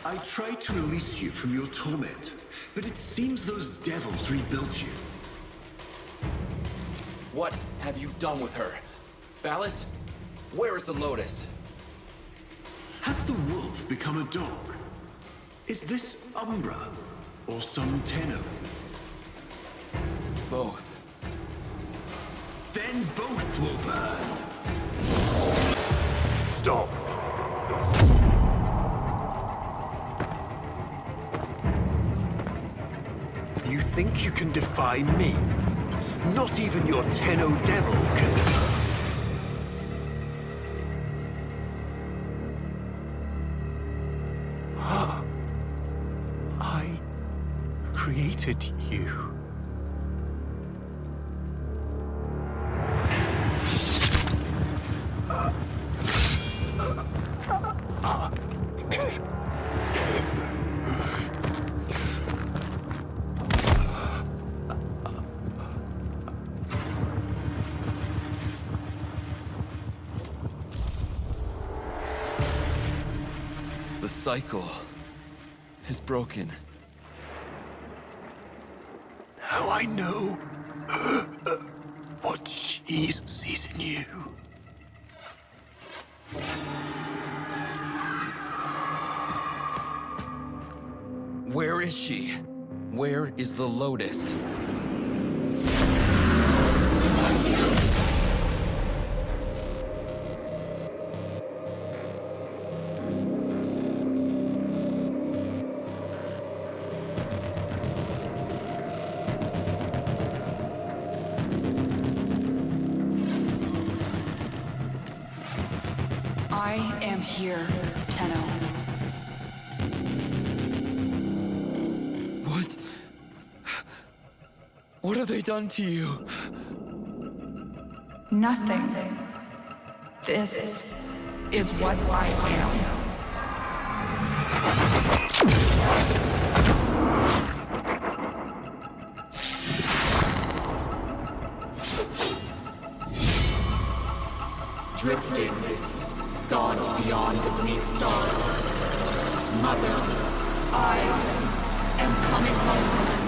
I tried to release you from your torment, but it seems those devils rebuilt you. What have you done with her? Ballas? Where is the Lotus? Has the wolf become a dog? Is this Umbra, or some Tenno? Both. Then both will burn! Stop! You think you can defy me? Not even your Tenno devil can... I created you. The cycle is broken. Now I know what she sees in you. Where is she? Where is the Lotus? I am here, Tenno. What have they done to you? Nothing. This is what I am. Drifting, gaunt beyond the bleak star. Mother, I am coming home.